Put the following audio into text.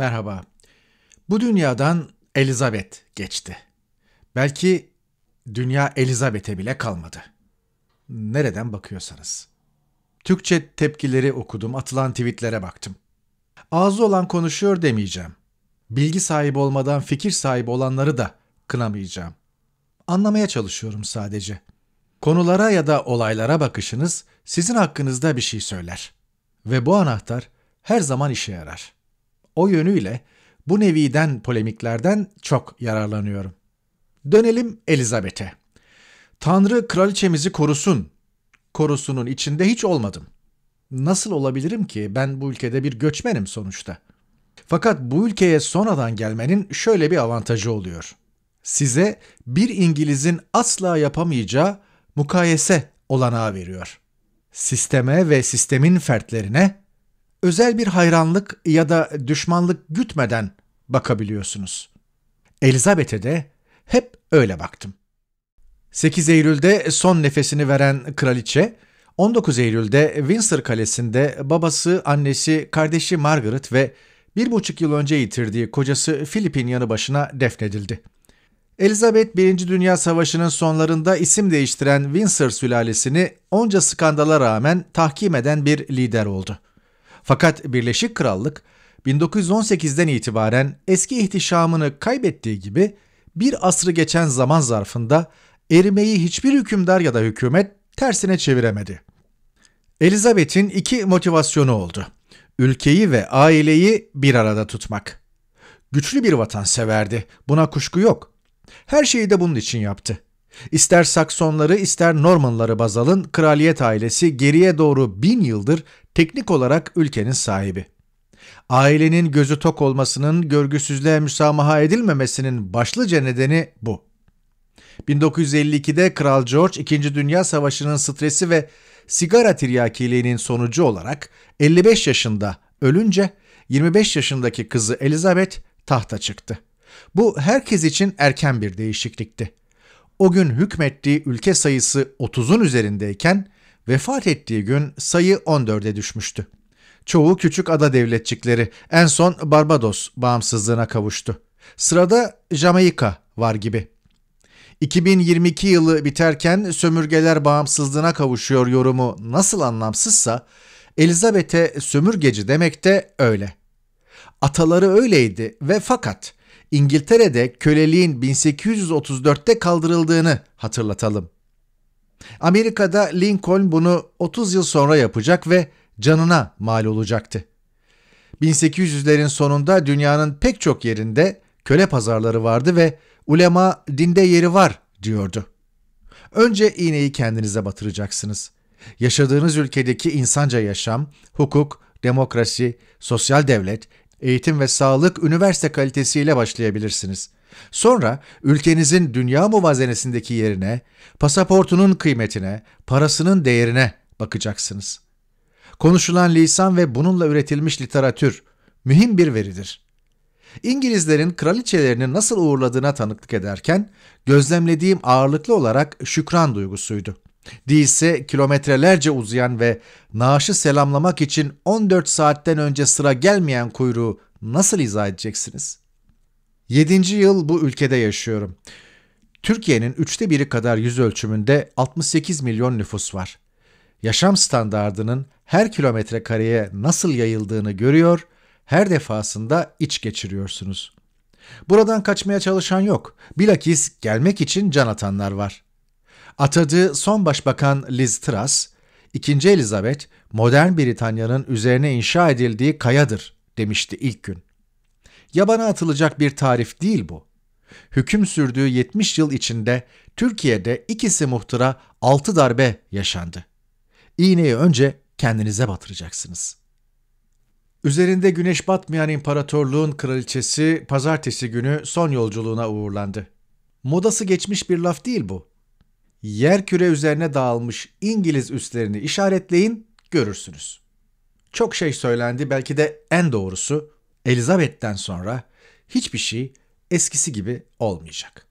Merhaba. Bu dünyadan Elizabeth geçti. Belki dünya Elizabeth'e bile kalmadı. Nereden bakıyorsanız. Türkçe tepkileri okudum, atılan tweetlere baktım. Ağzı olan konuşuyor demeyeceğim. Bilgi sahibi olmadan fikir sahibi olanları da kınamayacağım. Anlamaya çalışıyorum sadece. Konulara ya da olaylara bakışınız sizin hakkınızda bir şey söyler. Ve bu anahtar her zaman işe yarar. O yönüyle bu neviden polemiklerden çok yararlanıyorum. Dönelim Elizabeth'e. Tanrı kraliçemizi korusun. Korusunun içinde hiç olmadım. Nasıl olabilirim ki? Ben bu ülkede bir göçmenim sonuçta. Fakat bu ülkeye sonradan gelmenin şöyle bir avantajı oluyor. Size bir İngiliz'in asla yapamayacağı mukayese olanağı veriyor. Sisteme ve sistemin fertlerine özel bir hayranlık ya da düşmanlık gütmeden bakabiliyorsunuz. Elizabeth'e de hep öyle baktım. 8 Eylül'de son nefesini veren kraliçe, 19 Eylül'de Windsor Kalesi'nde babası, annesi, kardeşi Margaret ve 1,5 yıl önce yitirdiği kocası Philip'in yanı başına defnedildi. Elizabeth, 1. Dünya Savaşı'nın sonlarında isim değiştiren Windsor sülalesini onca skandala rağmen tahkim eden bir lider oldu. Fakat Birleşik Krallık 1918'den itibaren eski ihtişamını kaybettiği gibi bir asrı geçen zaman zarfında erimeyi hiçbir hükümdar ya da hükümet tersine çeviremedi. Elizabeth'in iki motivasyonu oldu. Ülkeyi ve aileyi bir arada tutmak. Güçlü bir vatanseverdi, buna kuşku yok. Her şeyi de bunun için yaptı. İster Saksonları ister Normanları baz alın, kraliyet ailesi geriye doğru 1000 yıldır teknik olarak ülkenin sahibi. Ailenin gözü tok olmasının, görgüsüzlüğe müsamaha edilmemesinin başlıca nedeni bu. 1952'de Kral George, 2. Dünya Savaşı'nın stresi ve sigara tiryakiliğinin sonucu olarak 55 yaşında ölünce 25 yaşındaki kızı Elizabeth tahta çıktı. Bu herkes için erken bir değişiklikti. O gün hükmettiği ülke sayısı 30'un üzerindeyken vefat ettiği gün sayı 14'e düşmüştü. Çoğu küçük ada devletçikleri, en son Barbados bağımsızlığına kavuştu. Sırada Jamaika var gibi. 2022 yılı biterken sömürgeler bağımsızlığına kavuşuyor yorumu nasıl anlamsızsa, Elizabeth'e sömürgeci demek de öyle. Ataları öyleydi ve fakat İngiltere'de köleliğin 1834'te kaldırıldığını hatırlatalım. Amerika'da Lincoln bunu 30 yıl sonra yapacak ve canına mal olacaktı. 1800'lerin sonunda dünyanın pek çok yerinde köle pazarları vardı ve ulema dinde yeri var diyordu. Önce iğneyi kendinize batıracaksınız. Yaşadığınız ülkedeki insanca yaşam, hukuk, demokrasi, sosyal devlet, eğitim ve sağlık, üniversite kalitesiyle başlayabilirsiniz. Sonra ülkenizin dünya muvazenesindeki yerine, pasaportunun kıymetine, parasının değerine bakacaksınız. Konuşulan lisan ve bununla üretilmiş literatür mühim bir veridir. İngilizlerin kraliçelerini nasıl uğurladığına tanıklık ederken gözlemlediğim ağırlıklı olarak şükran duygusuydu. Değilse kilometrelerce uzayan ve naaşı selamlamak için 14 saatten önce sıra gelmeyen kuyruğu nasıl izah edeceksiniz? 7. yıl bu ülkede yaşıyorum. Türkiye'nin 1/3 kadar yüz ölçümünde 68 milyon nüfus var. Yaşam standardının her kilometre kareye nasıl yayıldığını görüyor, her defasında iç geçiriyorsunuz. Buradan kaçmaya çalışan yok. Bilakis gelmek için can atanlar var. Atadığı son başbakan Liz Truss, 2. Elizabeth, modern Britanya'nın üzerine inşa edildiği kayadır demişti ilk gün. Yabana atılacak bir tarif değil bu. Hüküm sürdüğü 70 yıl içinde Türkiye'de ikisi muhtıra 6 darbe yaşandı. İğneyi önce kendinize batıracaksınız. Üzerinde güneş batmayan imparatorluğun kraliçesi pazartesi günü son yolculuğuna uğurlandı. Modası geçmiş bir laf değil bu. Yerküre üzerine dağılmış İngiliz üslerini işaretleyin, görürsünüz. Çok şey söylendi, belki de en doğrusu Elizabeth'ten sonra hiçbir şey eskisi gibi olmayacak.